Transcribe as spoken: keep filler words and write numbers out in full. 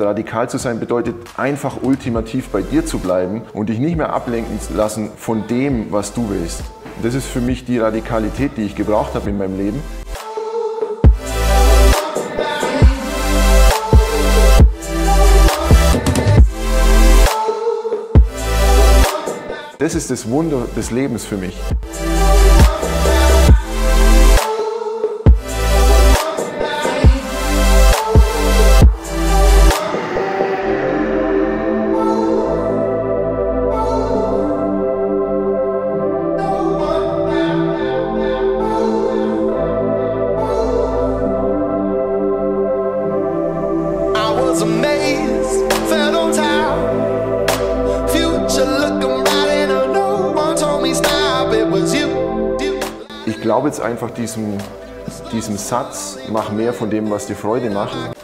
Radikal zu sein bedeutet einfach ultimativ bei dir zu bleiben und dich nicht mehr ablenken lassen von dem, was du willst. Das ist für mich die Radikalität, die ich gebraucht habe in meinem Leben. Das ist das Wunder des Lebens für mich. Ich glaube jetzt einfach diesem, diesem Satz, mach mehr von dem, was dir Freude macht.